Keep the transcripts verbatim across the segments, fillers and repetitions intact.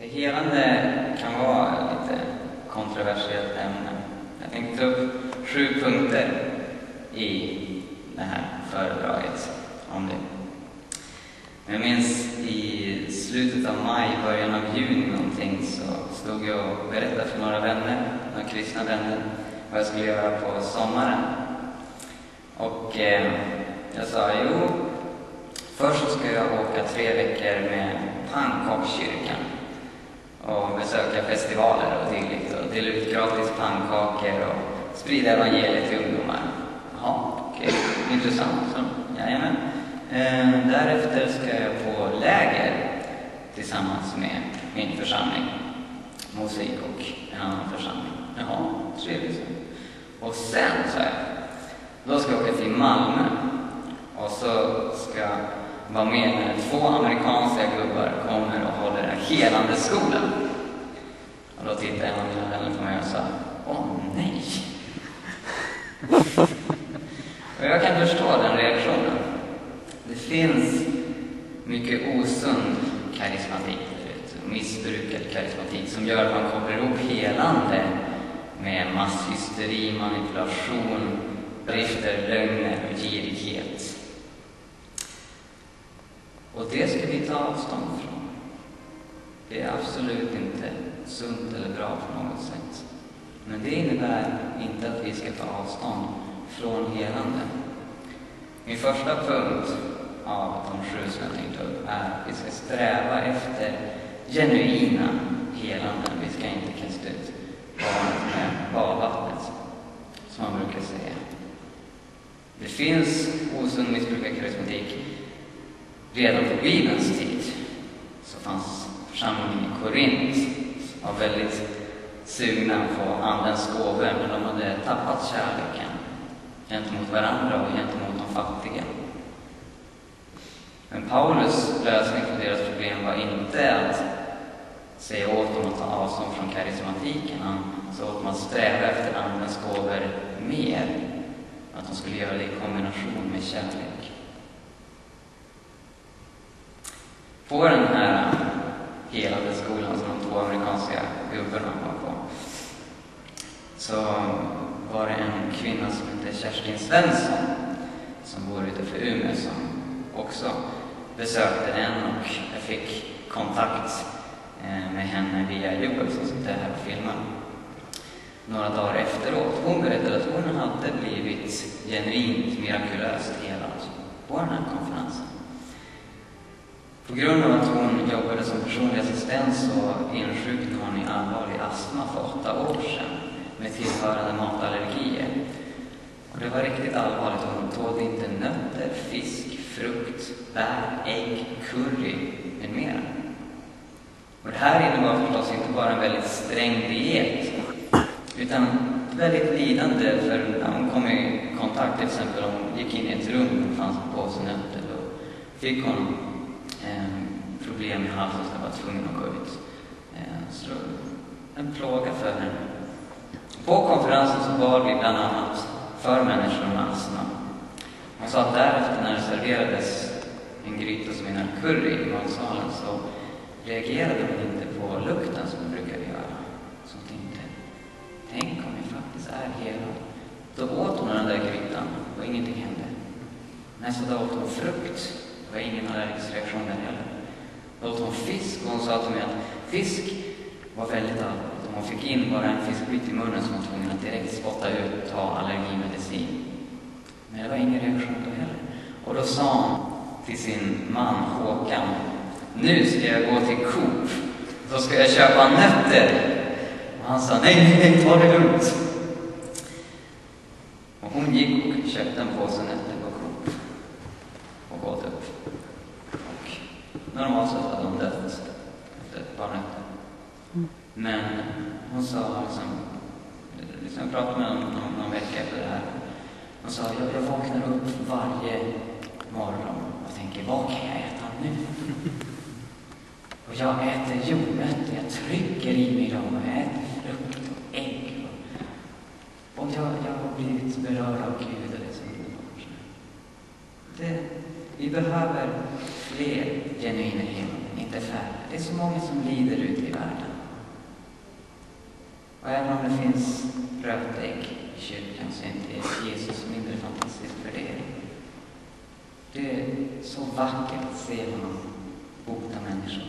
För helande kan vara lite kontroversiellt ämne. Jag tänkte ta upp sju punkter i det här föredraget om det. Jag minns i slutet av maj, början av juni någonting, så stod jag och berättade för några vänner, några kristna vänner, vad jag skulle göra på sommaren. Och eh, jag sa, jo, först så ska jag åka tre veckor med pannkakskyrkan och besöka festivaler och dylikt och dela ut gratis pannkakor och sprida evangeliet till ungdomar. Jaha, okej, okay. Intressant. Så, jajamän. Eh, därefter ska jag på läger tillsammans med min församling, musik och en annan församling. Jaha, trevligt. Och sen så här, då ska jag åka till Malmö och så ska jag vara med när två amerikanska gubbar kommer och håller en helande skola. Och då tittade en av mina vänner på mig och sa, åh nej. Och jag kan förstå den reaktionen. Det finns mycket osund karismatik, missbrukad karismatik, som gör att man kopplar ihop helande med masshysteri, manipulation, drifter, lögner och girighet. Och det ska vi ta avstånd från. Det är absolut inte sunt eller bra på något sätt. Men det innebär inte att vi ska ta avstånd från helande. Min första punkt av de sju som jag tänkte upp är att vi ska sträva efter genuina helanden. Vi ska inte kasta ut barnet med badvattnet, som man brukar säga. Det finns osund missbrukad karismatik. Redan på Bibelns tid så fanns församlingen i Korint var väldigt sugna på andens gåvor, men de hade tappat kärleken gentemot varandra och gentemot de fattiga. Men Paulus lösning på deras problem var inte att säga åt dem att ta avstånd från karismatiken. Han sa åt dem att sträva efter andens gåvor mer. Att de skulle göra det i kombination med kärlek. På den här helande skolan som de två amerikanska gubbarna var på, så var det en kvinna som hette Kerstin Svensson som bor utanför Umeå som också besökte den, och jag fick kontakt med henne via Joel som sitter här och filmar. Några dagar efteråt, hon berättade att hon hade blivit genuint mirakulöst helad på den här konferensen. På grund av att hon jobbade som personlig assistent så insjuknade hon i allvarlig astma för åtta år sedan med tillhörande matallergier. Och det var riktigt allvarligt. Hon tålde inte nötter, fisk, frukt, bär, ägg, curry med mera. Och det här innebar förstås inte bara en väldigt sträng diet, utan väldigt lidande, för när hon kom i kontakt, till exempel om hon gick in i ett rum och det fanns en påse nötter, då fick hon eh, problem i halsen så jag var tvungen att gå ut. Eh, så en plåga för henne. På konferensen så var vi bland annat för människor med astma. Hon sa att därefter när det serverades en gryta som innehöll curry i matsalen så reagerade hon inte på lukten som hon brukade göra. Så hon tänkte, tänk om vi faktiskt är helad. Då åt hon den där grytan och ingenting hände. Nästa dag åt hon frukt. Det var ingen allergisk reaktion där heller. Då åt hon fisk och hon sa till mig att fisk var väldigt allvarligt. Om hon fick in bara en fiskbit i munnen så var hon tvungen att direkt spotta ut och ta allergimedicin. Men det var ingen reaktion då heller. Och då sa hon till sin man Håkan, nu ska jag gå till Coop. Då ska jag köpa nötter. Och han sa, nej, nej, nej, ta det lugnt. Och hon gick och köpte en påse nötter på Coop. Och åt upp. Och normalt så hade hon dött efter ett par nötter. Men hon sa liksom, liksom jag pratade med honom någon, någon vecka efter det här. Hon sa, jag, jag vaknar upp varje morgon och tänker, vad kan jag äta nu? Och jag äter jordnötter, jag trycker i mig dem och jag äter frukt och ägg. Och jag, jag har blivit berörd av Gud. Liksom. Det, vi behöver fler genuina helanden, inte färre. Det är så många som lider ute i världen. Och även om det finns rötägg i kyrkan så är inte Jesus mindre fantastisk för det. Det är så vackert att se honom bota människor.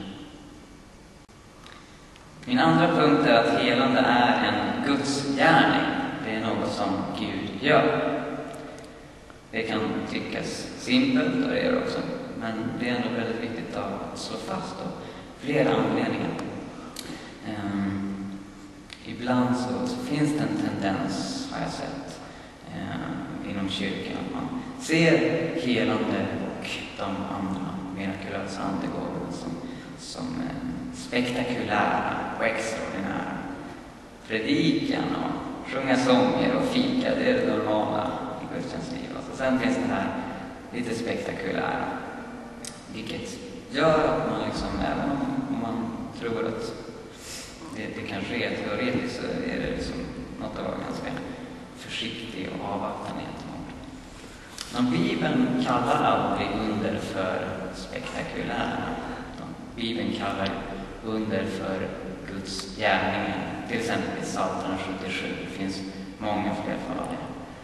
Min andra punkt är att helande är en Guds gärning. Det är något som Gud gör. Det kan tyckas simpelt, och det är det också. Men det är ändå väldigt viktigt att slå fast då. Flera anledningar. Um, ibland så, så finns det en tendens, har jag sett, um, inom kyrkan. Att man ser helande och de andra mirakulösa andegåvorna som, som um, spektakulära och extraordinära. Predikan och sjunga sånger och fika, det är det normala i gudstjänstlivet. Och sen finns det här lite spektakulära, vilket gör att man liksom, även om man tror att det, det kan ske teoretiskt, så är det liksom något att vara ganska försiktig och avvaktande gentemot. Men Bibeln kallar aldrig under för spektakulära. Bibeln kallar under för Guds gärningar. Till exempel i Psaltaren sjuttiosju. Det finns många fler fall av det.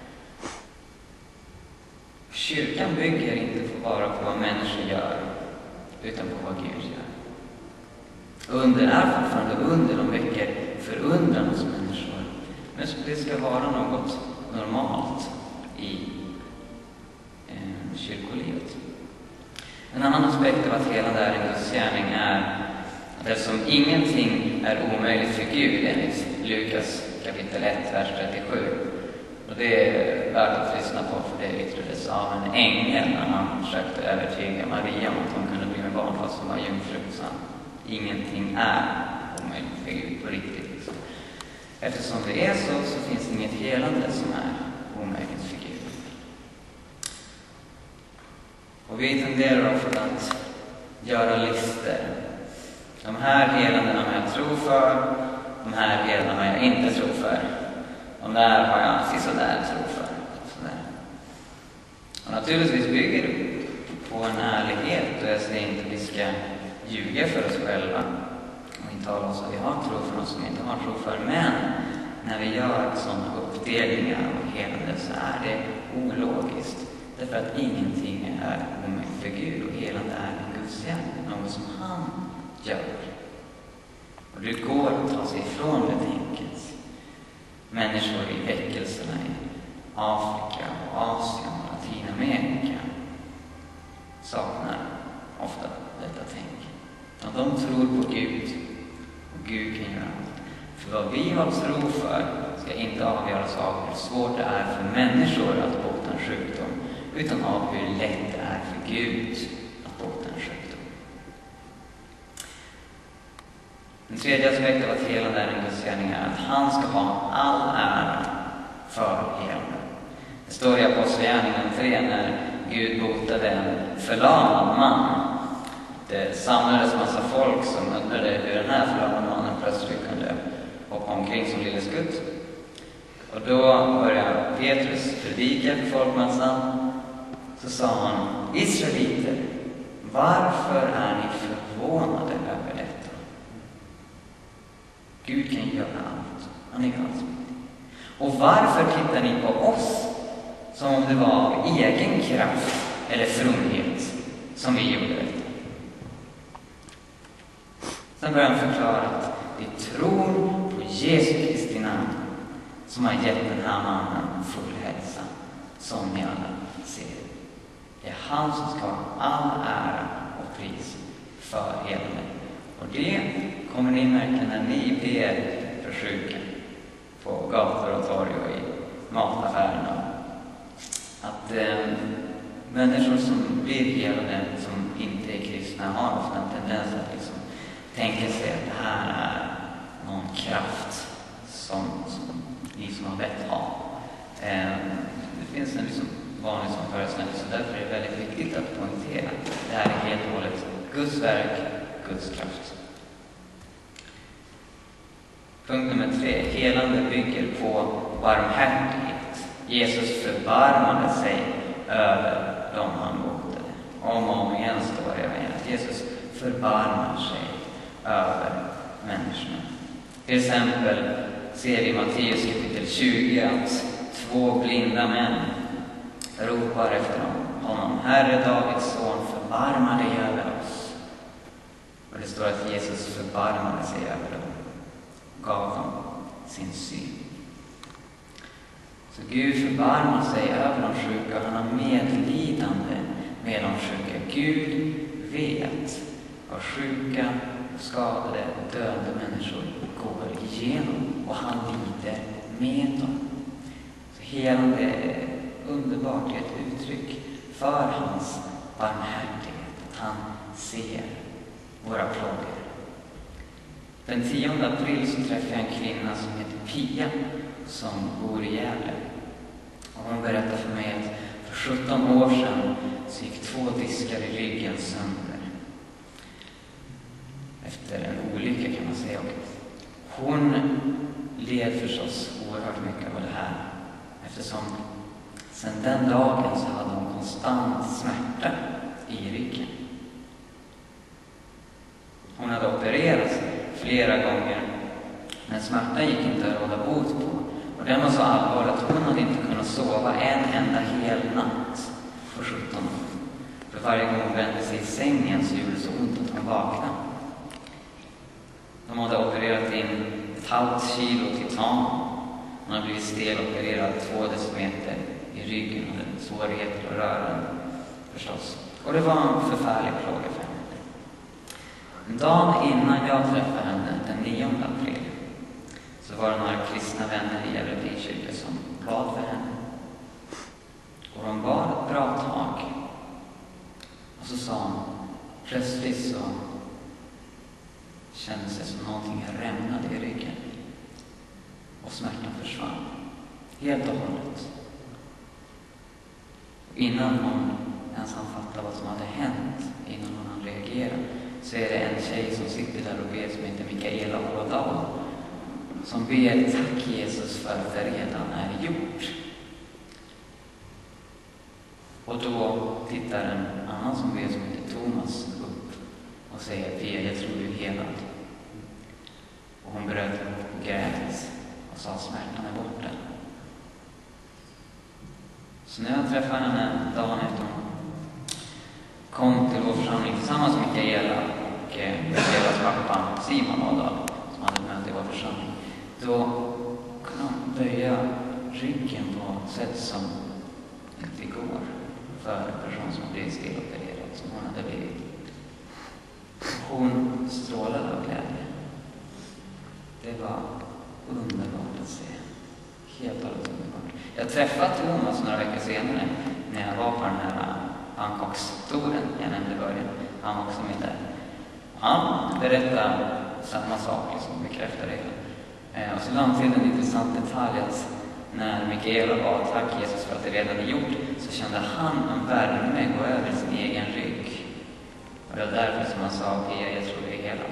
Kyrkan bygger inte på bara på vad människor gör, utan på vad Gud gör. Under är fortfarande under, de väcker förundran hos människor. Men det ska vara något normalt i eh, kyrkolivet. En annan aspekt av att helande är en Guds gärning är att eftersom ingenting är omöjligt för Gud, enligt Lukas kapitel ett, vers trettiosju. Och det är värt att lyssna på, för det yttrades av en ängel när han försökte övertyga Maria om att hon kunde bli med barn fast hon var jungfru. Så ingenting är omöjligt för Gud på riktigt. Liksom. Eftersom det är så, så finns det inget helande som är omöjligt för Gud. Och vi tenderar ofta att göra listor. De här helandena har jag tro för, de här helandena har jag inte tro för. De där har jag sisådär tro för. Sådär. Och naturligtvis bygger det på en ärlighet, och jag säger inte att vi ska ljuga för oss själva och inte tala oss att vi har tro för oss som inte har tro för. Men när vi gör sådana uppdelningar och helande så är det ologiskt. Därför att ingenting är omöjligt för Gud, och helande är en Guds gärning, något som han gör. Och det går att ta sig ifrån det tänket. Människor i väckelserna i Afrika och Asien och Latinamerika saknar ofta detta tänk. Att de tror på Gud, och Gud kan göra allt. För vad vi har tro för ska inte avgöras av hur svårt det är för människor att bota en sjukdom, utan av hur lätt det är för Gud att bota en sjukdom. Den tredje aspekten av att helande är en Guds gärning är att han ska ha all ära för helande. Det står i Apostlagärningarna tre när Gud botade en förlamad man. Det samlades massa folk som undrade hur den här förlamade mannen plötsligt kunde hoppa omkring som lille skutt. Och då började Petrus predika för folkmassan. Så sa han: Israeliter, varför är ni förvånade över detta? Gud kan göra allt. Han är allsmäktig. Och varför tittar ni på oss som om det var av egen kraft eller fromhet som vi gjorde detta? Sen börjar han förklara att det är tron på Jesu Kristi namn som har gett den här mannen full hälsa, som ni alla ser. Det är han som ska ha all ära och pris för helande. Och det kommer ni märka när ni ber för sjuka på gator och torg och i mataffärerna. Att eh, människor som blir helade, som inte är kristna, har ofta en tendens att liksom tänka sig att det här är någon kraft som, som ni som har bett ha. Eh, det finns en liksom vanlig som föreställning, så därför är det väldigt viktigt att poängtera att det här är helt och hållet Guds verk, Guds kraft. Punkt nummer tre. Helande bygger på barmhärtighet. Jesus förbarmade sig över dem han botade. Om och om igen står det att Jesus förbarmar sig över människorna. Till exempel ser vi i Matteus kapitel tjugo att två blinda män ropar efter honom: Herre Davids son, förbarma dig över oss. Och det står att Jesus förbarmade sig över dem och gav dem sin syn. Så Gud förbarmar sig över de sjuka, han har medlidande med de sjuka. Gud vet vad sjuka, skadade och döda människor går igenom, och han lider med dem. Så helande är underbart, ett uttryck för hans barmhärtighet, att han ser våra plågor. Den tionde april så träffade jag en kvinna som heter Pia som bor i Gävle. Och hon berättade för mig att för sjutton år sedan så gick två diskar i ryggen sönder. Efter en olycka kan man säga. Och hon led förstås oerhört mycket av det här. Eftersom sedan den dagen så hade hon konstant smärta i ryggen. Hon hade opererats flera gånger, men smärtan gick inte att råda bot på. Och den var så allvarlig att hon hade inte kunnat sova en enda hel natt för sjutton år. För varje gång hon vände sig i sängen så gjorde det så ont att hon vaknade. De hade opererat in ett halvt kilo titan. Hon hade blivit stelopererad två decimeter i ryggen och hade svårigheter att röra den förstås. Och det var en förfärlig plåga för henne. Dagen innan jag träffade henne, den nionde april, så var det några kristna vänner i Gävle frikyrka som bad för henne. Och de bad ett bra tag. Och så sa hon, plötsligt så kändes det som någonting rämnade i ryggen. Och smärtan försvann. Helt och hållet. Och innan hon ens hann fatta vad som hade hänt, innan hon hann reagera, så är det en tjej som sitter där och ber som heter Mikaela Ådal, som ber tack Jesus för att det redan är gjort. Och då tittar en annan som ber som heter Thomas upp och säger Pia, jag tror du är helad. Och hon bröt upp och grät och sa smärtan är borta. Så när jag träffade henne dagen efter hon kom till vår församling tillsammans med Mikaela och Mikaelas pappa Simon Ådal som hade möte i vår församling, då kunde hon böja ryggen på sätt som inte går för en person som blivit stelopererad som hon hade blivit. Hon strålade av glädje. Det var underbart att se. Helt och hållet underbart. Jag träffade Thomas några veckor senare när jag var på den här pannkakstoren jag nämnde i början. Han var också med där. Han berättade samma sak, liksom bekräftade det. Eh, och så lade han till en intressant detalj att när Mikaela bad tack Jesus för att det redan är gjort, så kände han en värme gå över sin egen rygg. Och det var därför som han sa Pia, jag tror det är helad.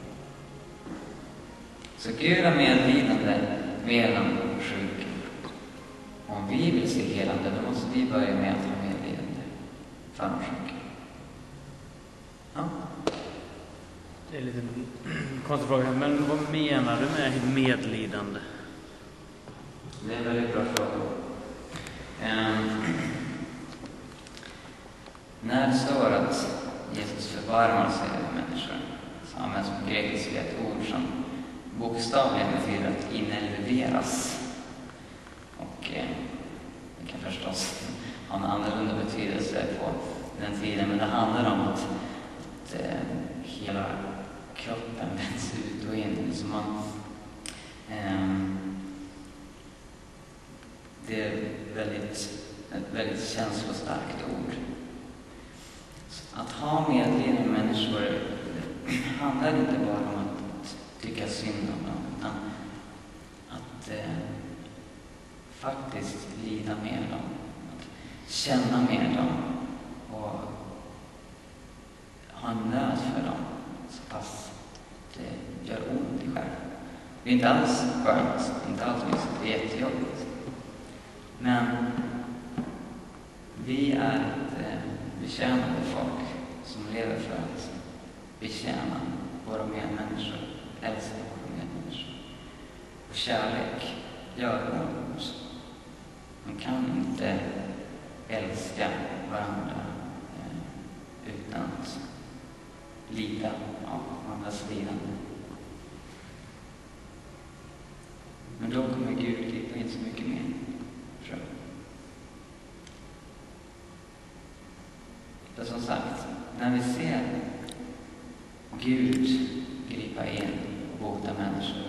Så Gud är medlidande med de sjuka. Om vi vill se helande, då måste vi börja med att ha medlidande för de sjuka. Ja. Det är lite konstig fråga, men vad menar du med medlidande? Det är en väldigt bra fråga. Um, när det står att Jesus förbarmar sig över människor, så används på grekiska ett ord som bokstavligen betyder att innerveras. Och eh, det kan förstås ha en annorlunda betydelse på den tiden, men det handlar om att, att eh, hela kroppen vänds ut och in. Så man, eh, det är väldigt, ett väldigt känslostarkt ord. Att ha medlidande med människor handlar inte bara om att tycka synd om dem, utan att eh, faktiskt lida med dem, att känna med dem och ha en nöd för dem så pass det gör ont i själv. Det är inte alls skönt, inte alls mysigt, det är jättejobbigt. Men vi är ett eh, betjänande folk som lever för att kärlek gör ont. Man kan inte älska varandra eh, utan att lida av andras lidande. Men då kommer Gud gripa in så mycket mer, tror jag. För som sagt, när vi ser Gud gripa in och bota människor,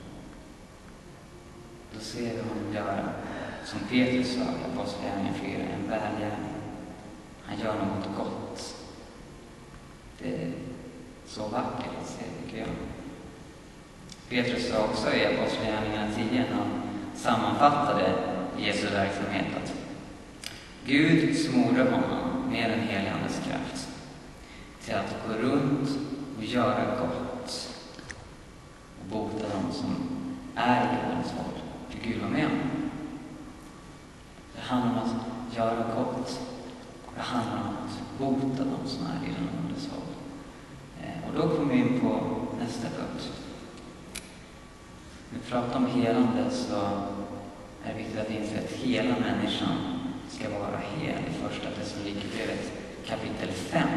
då ser vi honom göra, som Petrus sa i Apostlagärningarna fyra, en välgärning. Han gör något gott. Det är så vackert att se, tycker jag. Petrus sa också i Apostlagärningarna tio, när han sammanfattade Jesu verksamhet, att Gud smorde honom med en helig andes kraft till att gå runt och göra gott och bota dem som är i jordens våld. För Gud var med honom. Det handlar om att göra gott. Det handlar om att bota dem som är i den ondes våld. Och då kommer vi in på nästa punkt. När vi pratar om helande så är det viktigt att inse att hela människan ska vara hel. I första Thessalonikerbrevet kapitel fem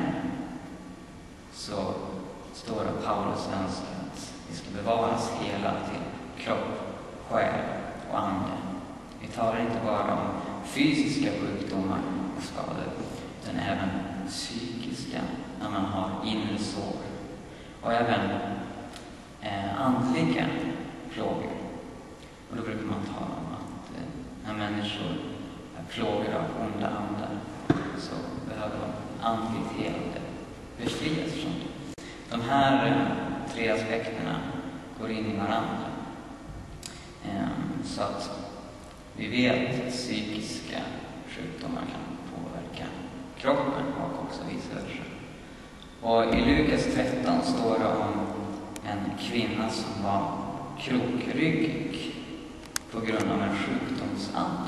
så står det att Paulus önskar att vi ska bevaras hela till kropp, själ och ande. Vi talar inte bara om fysiska sjukdomar och skador, utan även psykiska, när man har inre sår. Och även eh, andliga plågor. Och då brukar man tala om att eh, när människor är plågade av onda andar så behöver de andligt helande befrias från det. De här eh, tre aspekterna går in i varandra. Eh, så att vi vet att psykiska sjukdomar kan påverka kroppen och också vice versa. Och i Lukas tretton står det om en kvinna som var krokryggig på grund av en sjukdomsande.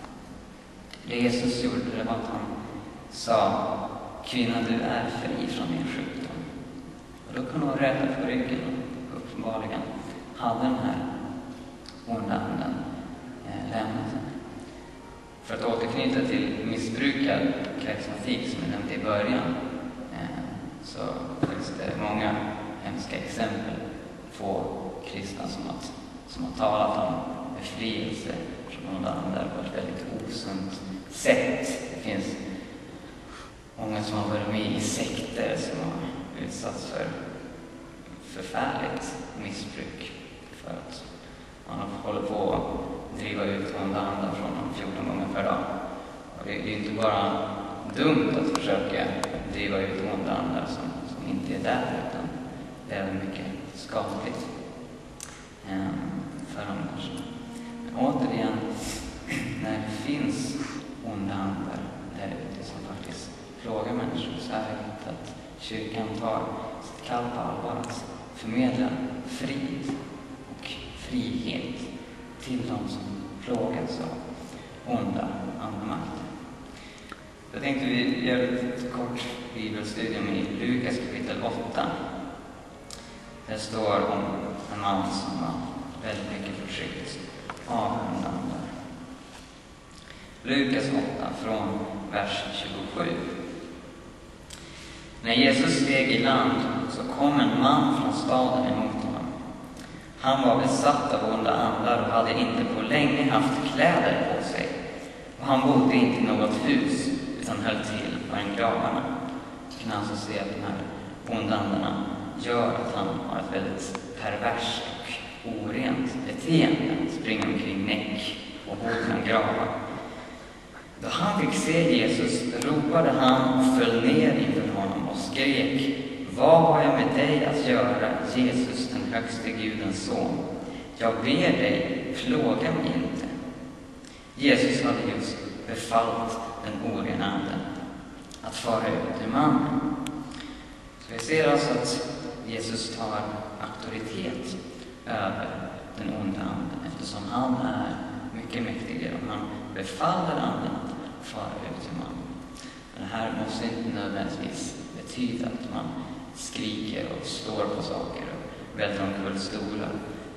Det Jesus gjorde, det var att han sa: kvinna, du är fri från din sjukdom. Och då kunde hon rädda på ryggen och uppenbarligen hade den här onda anden eh, lämnat henne. För att återknyta till missbrukad karismatik som jag nämnde i början, eh, så finns det många hemska exempel på kristna som har, som har talat om befrielse från onda andar på ett väldigt osunt sätt. Det finns många som har varit med i sekter som har utsatts för förfärligt missbruk för att man håller på att driva ut onda andar från dem fjorton gånger per dag. Och det är ju inte bara dumt att försöka driva ut onda andar som, som inte är där, utan det är mycket skadligt eh, för de människorna. Men återigen, när det finns onda andar där ute som faktiskt plågar människor, så är det inte att kyrkan tar sitt kall på allvar att förmedla frid och frihet till de som plågas av onda andemakter. Jag tänkte vi gör ett kort bibelstudium i Lukas kapitel åtta. Det står om en man som var väldigt mycket förtryckt av onda andar. Lukas åtta från vers tjugosju. När Jesus steg i land så kom en man från staden emot honom. Han var besatt av onda andar och hade inte på länge haft kläder på sig. Och han bodde inte i något hus utan höll till på en gravarna. Så kan alltså se att de här onda andarna gör att han har ett väldigt perverst och orent beteende. Springer omkring näck och bor bland gravar. Då han fick se Jesus ropade han och föll ner inför honom och skrek: vad har jag med dig att göra, Jesus, den högste Gudens son? Jag ber dig, plåga mig inte. Jesus hade just befallt den orena anden att fara ut ur mannen. Så vi ser alltså att Jesus tar auktoritet över den onda anden, eftersom han är mycket mäktigare och han befaller anden att fara ut ur mannen. Men det här måste inte nödvändigtvis betyda att man skriker och slår på saker och välter omkull stolar.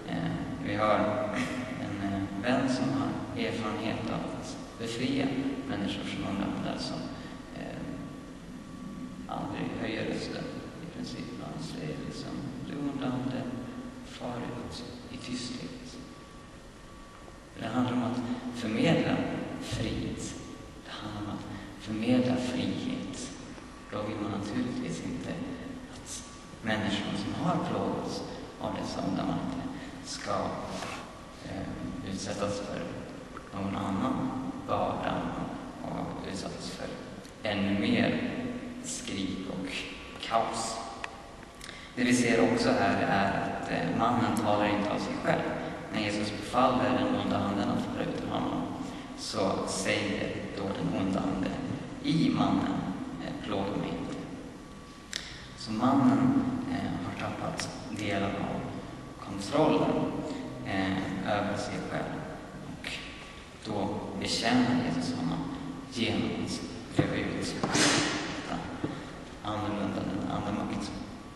Eh, vi har en eh, vän som har erfarenhet av att befria människor från onda andar som eh, aldrig höjer rösten i princip. Han säger liksom lugndande, far ut i tysthet. Det handlar om att förmedla frid. Det handlar om att förmedla frihet. Då vill man naturligtvis inte att människor som har plågats av dessa onda makter ska eh, utsättas för någon annan börda och utsättas för ännu mer skrik och kaos. Det vi ser också här är att eh, mannen talar inte av sig själv. När Jesus befaller den onda anden att föra ut honom, så säger då den onda anden i mannen, eh, plåga mig inte. Så mannen eh, har tappat delar av kontrollen eh, över sig själv. Och då bekänner Jesus honom genom att driva ut annorlunda än andemakt.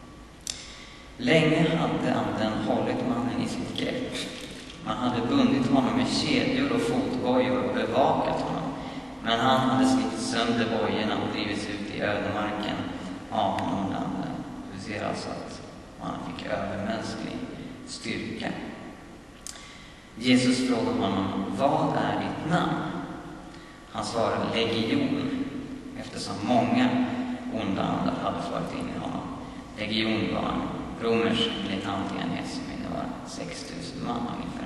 Länge hade anden hållit mannen i sitt grepp. Man hade bundit honom med kedjor och fotbojor och bevakat honom. Men han hade slitit sönder bojorna och drivits ut i ödemarken av den onda anden. Vi ser alltså att han fick övermänsklig styrka. Jesus frågade honom, vad är ditt namn? Han svarade legion, eftersom många onda andar hade farit in i honom. Legion var en romersk militantenhet som innebar sex tusen man ungefär.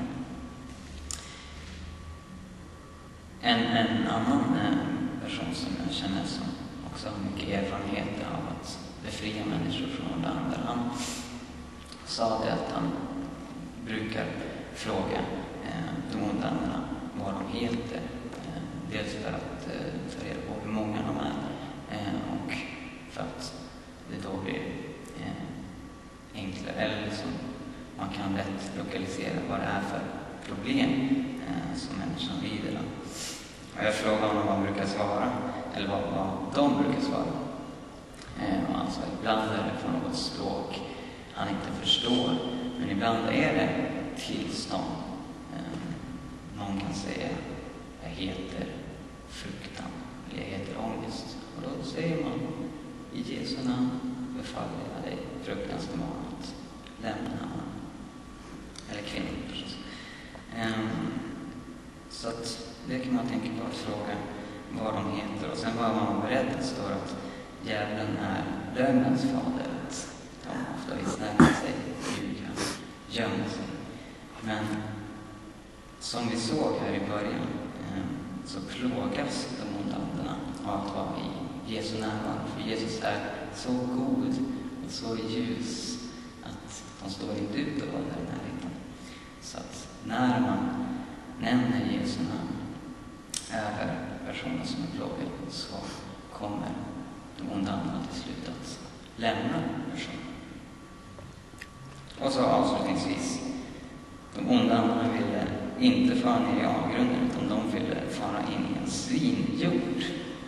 En, en annan person som jag känner som också har mycket erfarenhet av att befria människor från onda andar, han sa det att han brukar fråga eh, de onda andarna vad de heter. Eh, dels för att eh, ta reda på hur många de är eh, och för att det då blir eh, enklare, eller liksom man kan lätt lokalisera vad det är för problem eh, som människan lider av. Och jag frågar honom vad han brukar svara, eller vad, vad de brukar svara. Eh, och alltså ibland är det från något språk han inte förstår, men ibland är det tillstånd. Eh, någon kan säga, jag heter fruktan, eller jag heter ångest. Och då säger man, i Jesu namn befaller jag dig, fruktans demon, att lämna honom. Eller kvinnor förstås. Eh, så att det kan man tänka på att fråga vad de heter. Och sen var man beredd, det står att djävulen är lögnens fader. Att de ofta vill snärja sig, ljuga, gömma sig. Men som vi såg här i början eh, så plågas de onda andarna av att vara i Jesu närvaro. För Jesus är så god och så ljus att de står inte ut och vara där i närheten. Så att när man nämner Jesu namn över personer som är plågade, så kommer de onda andarna till slut att lämna personen. Och så avslutningsvis, de onda andarna ville inte fara ner i avgrunden, utan de ville fara in i en svinjord.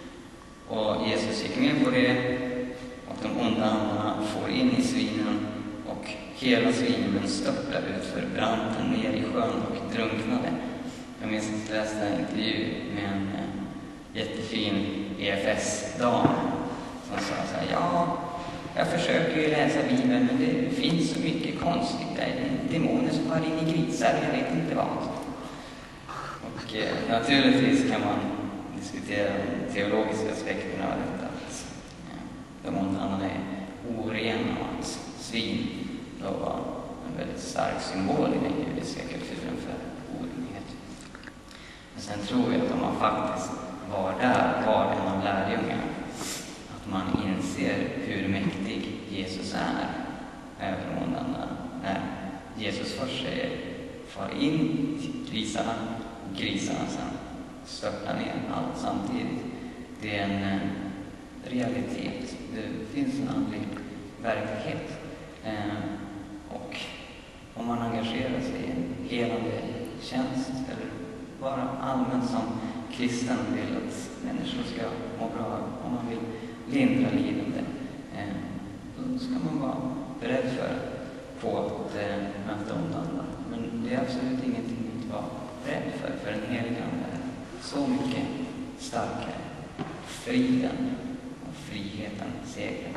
Och Jesus gick med på det, och de onda andarna får in i svinen, och hela svinjorden störtade ut för branten ner i sjön och drunknade. Jag minns att jag läste en intervju med en eh, jättefin E F S-dam som sa så här, ja, jag försöker ju läsa Bibeln, men det finns så mycket konstigt där. Demoner som har in i grisar, jag vet inte vad. Och eh, naturligtvis kan man diskutera de teologiska aspekterna av detta. Att ja, de onda andarna är orena, och att svin då var en väldigt stark symbol i den judiska kulturen för orenhet. Men sen tror jag att om man faktiskt var där, var en av lärjungarna, att man inser hur mäktig Jesus är över de onda andarna. När Jesus först säger, far in i grisarna, och grisarna sen störtar ner allt samtidigt. Det är en eh, realitet. Det finns en andlig verklighet. Eh, och om man engagerar sig i en helande tjänst, eller bara allmänt som kristen vill att människor ska må bra, om man vill lindra lidande, eh, då ska man vara beredd för på att eh, möta onda andar. så mycket starkare. Friden och friheten segrar.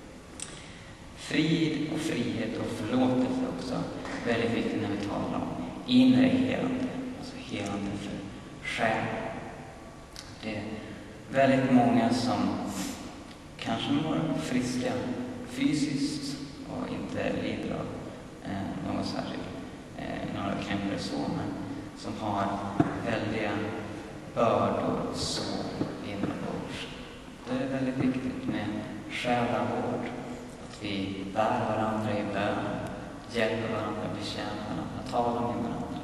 Frid och frihet och förlåtelse är också väldigt viktigt när vi talar om inre helande, alltså helande för själ. Det är väldigt många som kanske mår friska fysiskt och inte lider av eh, någon särskild, eh, några krämpor så, men som har väldiga bördor och sår inombords. Det är väldigt viktigt med själavård, att vi bär varandra i bön, hjälper varandra, betjänar varandra, talar med varandra.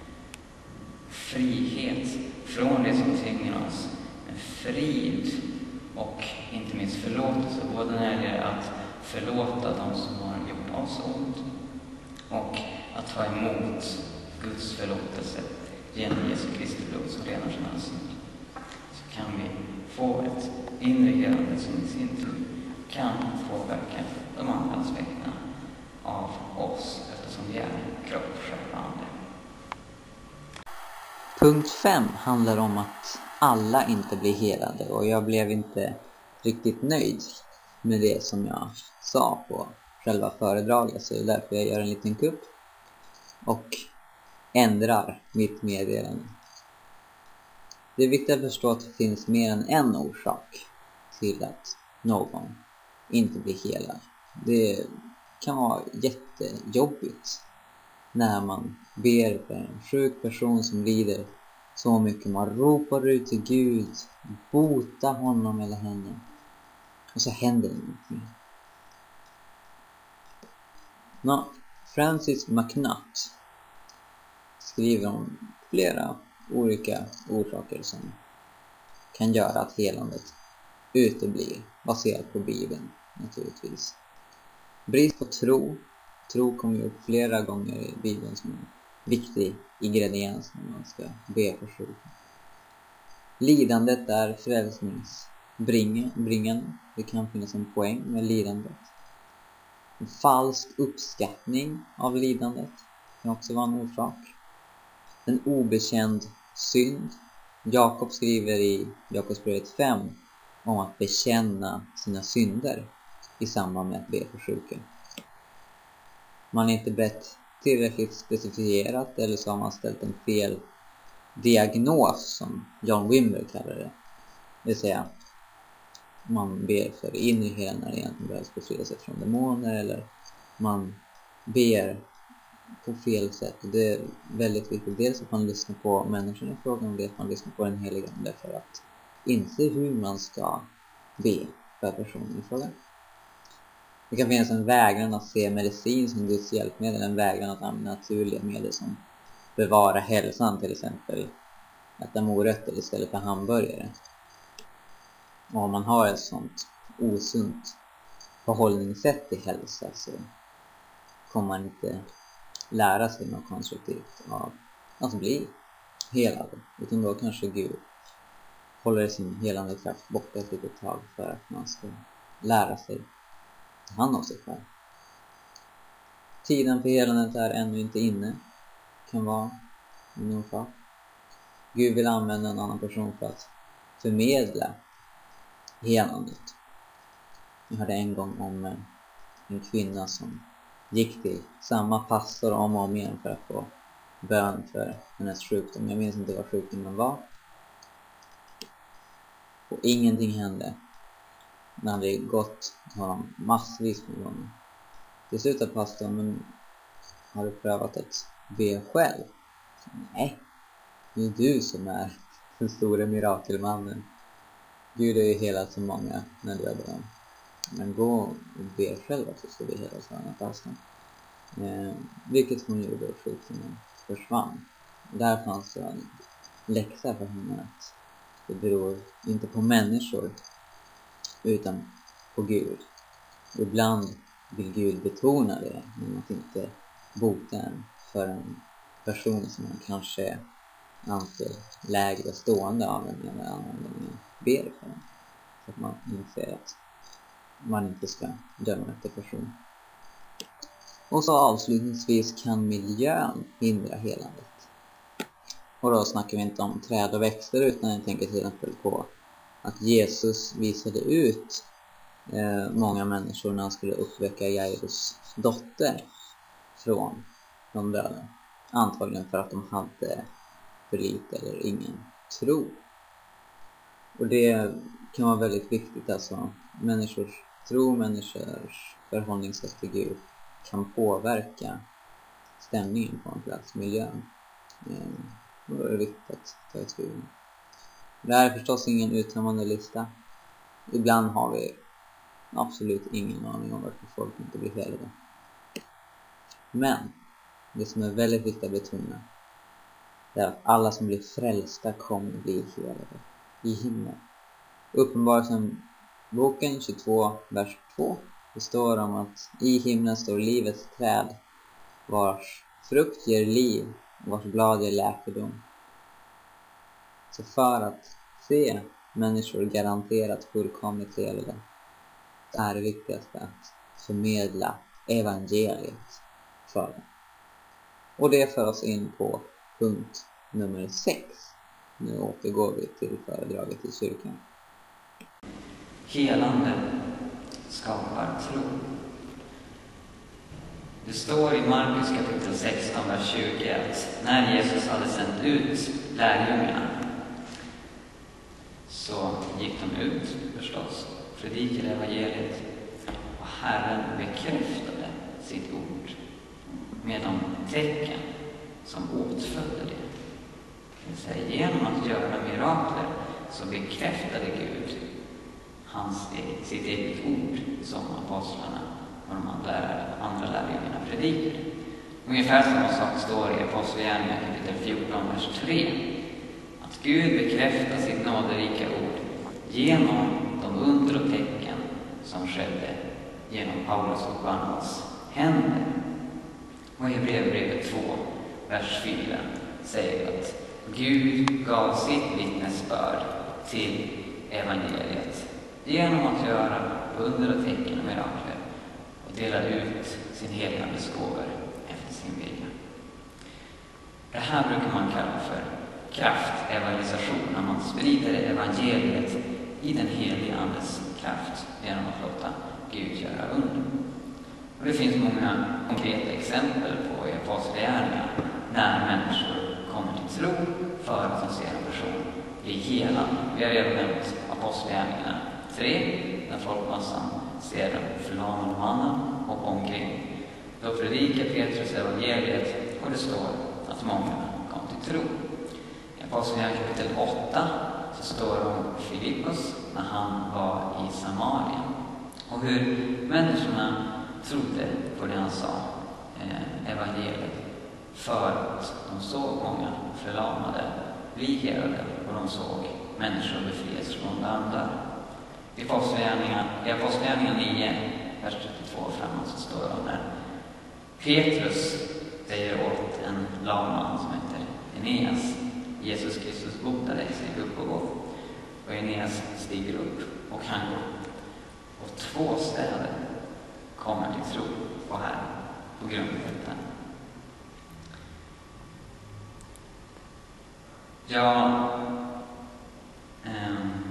Frihet från det som tynger oss, en frid och inte minst förlåtelse, både när det gäller att förlåta de som har gjort oss ont och att ta emot Guds förlåtelse genom Jesu Kristi blod som renar sin synd. Så kan vi få ett inre helande som i sin tur kan påverka de andra aspekterna av oss, eftersom vi är kropp, själ och ande. Punkt fem handlar om att alla inte blir helade, och jag blev inte riktigt nöjd med det som jag sa på själva föredraget, så det är därför jag gör en liten kupp och ändrar mitt meddelande. Det är viktigt att förstå att det finns mer än en orsak till att någon inte blir helad. Det kan vara jättejobbigt när man ber för en sjuk person som lider så mycket. Man ropar ut till Gud, bota honom eller henne, och så händer ingenting. Nå, Francis McNutt skriver om flera olika orsaker som kan göra att helandet uteblir, baserat på Bibeln naturligtvis. Brist på tro. Tro kommer ju upp flera gånger i Bibeln som en viktig ingrediens när man ska be för sjuka. Lidandet är frälsningsbringande. Det kan finnas en poäng med lidandet. En falsk uppskattning av lidandet kan också vara en orsak. En obekänd synd. Jakob skriver i Jakobsbrevet fem om att bekänna sina synder i samband med att be för sjuka. Man är inte bett tillräckligt specifierat, eller så har man ställt en fel diagnos som John Wimber kallar det. Det vill säga, man ber för inre helande när det egentligen behövs befrielse från demoner, eller man ber på fel sätt. Det är väldigt viktigt, dels att man lyssnar på människorna i frågan, och det att man lyssnar på den heliga ande för att inse hur man ska be för personen i frågan. Det kan finnas en vägran att se medicin som Guds hjälpmedel, en vägran att använda naturliga medel som bevarar hälsan, till exempel äta morötter istället för hamburgare. Och om man har ett sånt osunt förhållningssätt till hälsa, så kommer man inte lära sig något konstruktivt av att bli helad, utan då kanske Gud håller sin helande kraft borta ett litet tag för att man ska lära sig ta hand om sig själv. Tiden för helandet är ännu inte inne, kan vara en orsak. Gud vill använda en annan person för att förmedla helandet. Jag hörde en gång om en kvinna som gick till samma pastor om och om igen för att få bön för hennes sjukdom. Jag minns inte vad sjukdomen var. Och ingenting hände. När han hade gått honom massvis med gånger. Till slut av pastorn, men har du prövat att be själv? Så, nej, det är du som är den stora mirakelmannen. Gud är ju hela så många när du är bön. Men gå och be själv att du ska be hela sådana pastorn. Eh, vilket hon gjorde och sjukdomen försvann. Där fanns det en läxa för henne att det beror inte på människor utan på Gud. Och ibland vill Gud betona det, men att inte bota en för en person som man kanske anser lägre stående av en eller annan ber för den. Så att man inser att man inte ska döma efter person. Och så avslutningsvis kan miljön hindra helandet. Och då snackar vi inte om träd och växter, utan jag tänker till exempel på att Jesus visade ut eh, många människor när han skulle uppväcka Jairus dotter från de döda. Antagligen för att de hade för lite eller ingen tro. Och det kan vara väldigt viktigt, alltså människors tro, människors förhållningssätt till Gud kan påverka stämningen på en plats, miljön. Mm. Och då är det viktigt att ta ett huvud. Det här är förstås ingen uttömmande lista. Ibland har vi absolut ingen aning om varför folk inte blir heliga. Men det som är väldigt viktigt att betona är att alla som blir frälsta kommer bli heliga i himlen. Uppenbarelsen boken tjugotvå, vers två. Det står om att i himlen står livets träd, vars frukt ger liv och vars blad ger läkedom. Så för att se människor garanterat fullkomligt heliga är det viktigaste att förmedla evangeliet för dem. Och det för oss in på punkt nummer sex. Nu återgår vi till föredraget i kyrkan. Helande skapar tro. Det står i Markus kapitel sexton, vers tjugo att när Jesus hade sänt ut lärjungarna så gick de ut förstås, predikade evangeliet, och Herren bekräftade sitt ord med de tecken som åtföljde det. Det vill säga, genom att göra mirakler så bekräftade Gud hans, sitt eget ord som apostlarna och de andra, andra lärjungarna predikade. Ungefär samma sak står i Apostlagärningarna kapitel fjorton, vers tre. Att Gud bekräftar sitt nåderika ord genom de under och tecken som skedde genom Paulus och Barnabas händer. Och i Hebreerbrevet två, vers fyra säger att Gud gav sitt vittnesbörd till evangeliet genom att göra under och tecken och mirakler och dela ut sin heliga gåvor efter sin vilja. Det här brukar man kalla för kraftevangelisation, när man sprider evangeliet i den heliga Andes kraft genom att låta Gud göra under. Och det finns många konkreta exempel på i Apostlagärningarna när människor kommer till tro för att de ser en person bli helad. Vi har redan nämnt Apostlagärningarna tre, när folkmassan ser den förlamade mannen och omkring. Då predikar Petrus evangeliet och det står att många kom till tro. I Apostlagärningarna kapitel åtta så står det om Filippus när han var i Samarien och hur människorna trodde på det han sa, eh, evangeliet, för att de såg många förlamade bli helade och de såg människor befrias från andar. I Apostlagärningarna nio, vers trettiotvå framåt så står det när Petrus säger åt en lamman som heter Eneas: Jesus Kristus botade dig, sig upp och gå. Och Eneas stiger upp och han går. Och två städer kommer till tro på Herren på grund av detta. Ja, ähm,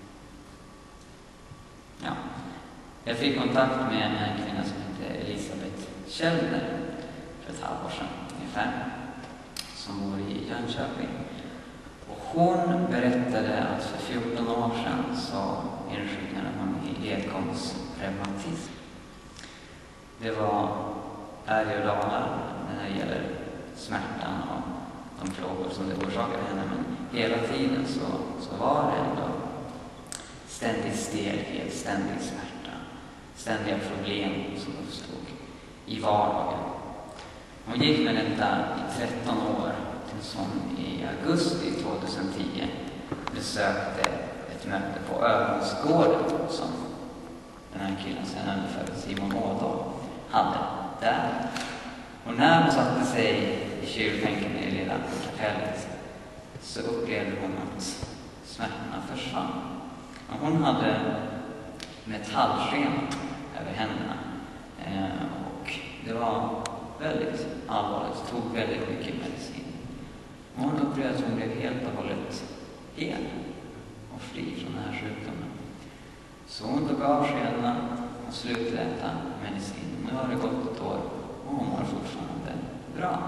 ja, jag fick kontakt med en kvinna som heter Elisabeth Kjellner för ett halvår sedan ungefär, som bor i Jönköping. Och hon berättade att för fjorton år sedan så insjuknade hon i ledgångsreumatism. Det var berg och dalar när det gäller smärtan och de frågor som det orsakade henne, men hela tiden så, så var det ändå ständig stelhet, ständig smärta, ständiga problem som uppstod i vardagen. Hon gick med detta i tretton år tills hon i augusti tjugohundratio besökte ett möte på Övergångsgården som den här killen sen överförde Simon Ådahl hade där. Och när hon satte sig i kyrkbänken i det lilla kapellet så upplevde hon att smärtorna försvann. Och hon hade metallsken över händerna eh, och det var väldigt allvarligt, tog väldigt mycket medicin. Och hon upplevde att hon blev helt och hållet hel och fri från den här sjukdomen. Så hon tog avskedna och slutade äta medicin. Nu har det gått ett år och hon mår fortfarande bra.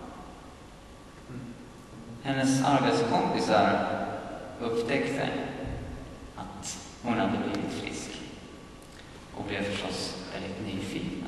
Hennes arbetskompisar upptäckte att hon hade blivit frisk och blev förstås väldigt nyfikna.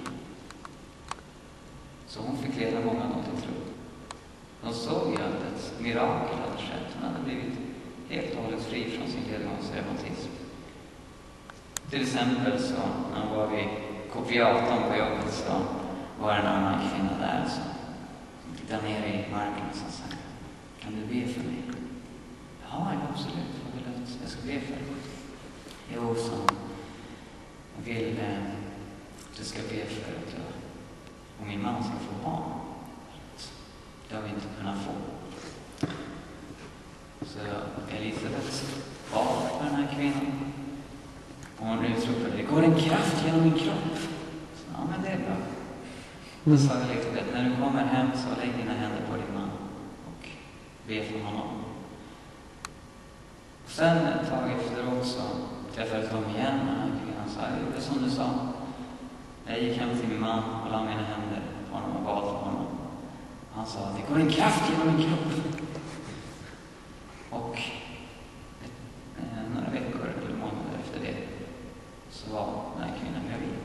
Så hon fick leda många av dem till tro. De såg ju att ett mirakel hade skett. Hon hade blivit helt och hållet fri från sin ledgångsreumatism. Till exempel så när hon var vid kopiatorn på jobbet så var en annan kvinna där som tittade ner i marken och sa: kan du be för mig? Ja, absolut. Jag ska be för dig. Jo, så jag vill eh, att du ska be för att jag och min man ska få barn. Det har vi inte kunnat få. Så Elisabeth bad för den här kvinnan. Och hon utropade: det går en kraft genom min kropp. Så, ja, men det är bra. Då sa Elisabeth: när du kommer hem så lägg dina händer på din man och be för honom. Och sen ett tag efteråt så träffades de igen och den här kvinnan sa: det är som du sa. Jag gick hem till min man och la mina händer på honom och bad för honom. Han sa: det går en kraft genom min kropp. Och eh, några veckor eller månader efter det så var den här kvinnan gravid.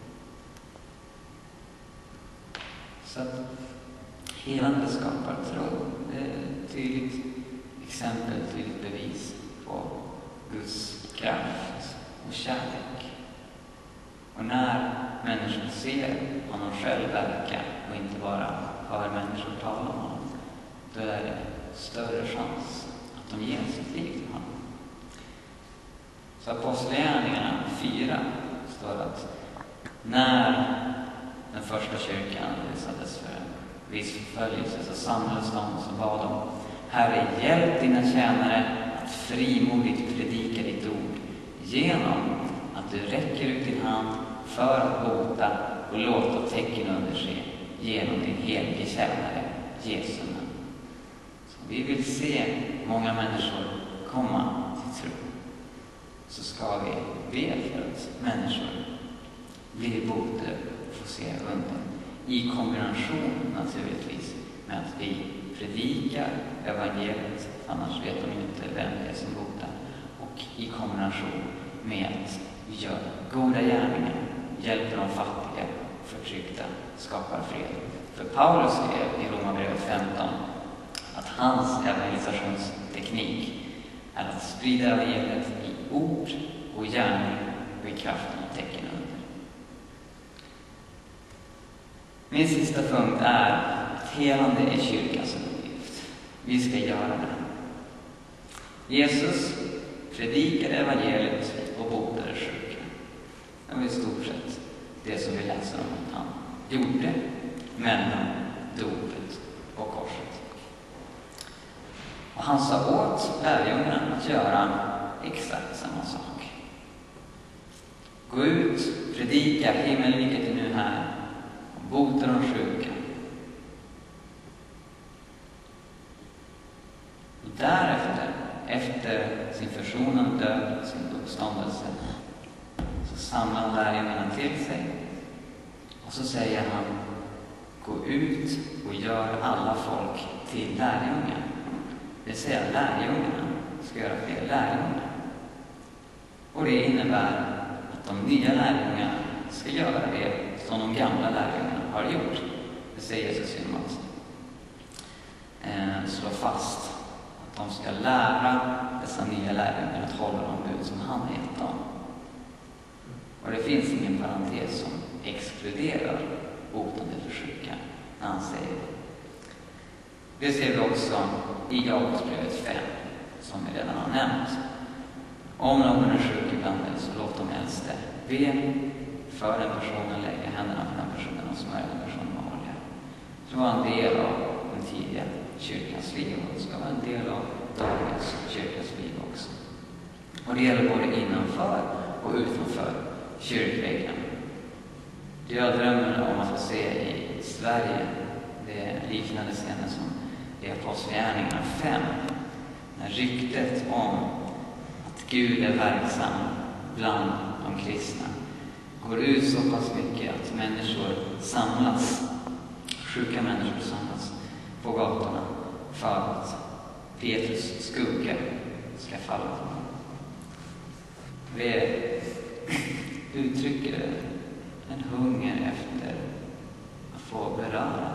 Så att helande skapar tro. Det är ett tydligt exempel, ett tydligt bevis på Guds kraft och kärlek. Och när människor ser honom själv verka och inte bara hör människor tala om honom, då är det större chans att de ger sitt liv till honom. Så Apostlagärningarna fyra står att när den första kyrkan utsattes för en viss förföljelse så samlades de och så bad de: Herre, hjälp dina tjänare att frimodigt predika ditt ord genom att du räcker ut din hand för att bota och låta tecken under sig genom din helige tjänare Jesu namn. Så vi vill se många människor komma till tro. Så ska vi be för att människor blir botade och får se under. I kombination naturligtvis med att vi predikar evangeliet, annars vet de inte vem det är som botar. Och i kombination med att vi gör goda gärningar, hjälper de fattiga, förtryckta, skapar fred. För Paulus skrev i Romarbrevet femton att hans evangelisationsteknik är att sprida evangeliet i ord och gärning och i kraften och tecken under. Min sista punkt är att helande är kyrkans uppgift. Vi ska göra det. Jesus predikade evangeliet och botade sjuka. Det var i stort sett det som vi läser om att han gjorde mellan dopet och korset. Och han sa åt lärjungarna att göra exakt samma sak. Gå ut, predika, himmelriket är nu här, och bota de sjuka. Och därefter, efter sin försonande död, sin uppståndelse, så samlar han lärjungarna till sig. Och så säger han: gå ut och gör alla folk till lärjungar. Det vill säga lärjungarna ska göra fler lärjungar. Och det innebär att de nya lärjungarna ska göra det som de gamla lärjungarna har gjort. Det säger Jesus genom att eh, slå fast att de ska lära dessa nya lärjungar att hålla de bud som han har gett dem. Och det finns ingen parentes som exkluderar botande för sjuka när han säger det. Det ser vi också i Jakobsbrevet fem, som vi redan har nämnt. Om någon är sjuk ibland er, så låt de äldste be för den personen, lägga händerna på den personen och smörja den personen med olja. Det var en del av den tidiga kyrkans liv och det ska vara en del av dagens kyrkans liv också. Och det gäller både innanför och utanför kyrkväggen. Det jag drömmer om att få se i Sverige, det är liknande scener som i Apostlagärningarna fem, när ryktet om att Gud är verksam bland de kristna går ut så pass mycket att människor samlas, sjuka människor samlas på gatorna för att Petrus skugga ska falla på honom. Vi uttrycker en hunger efter att få beröra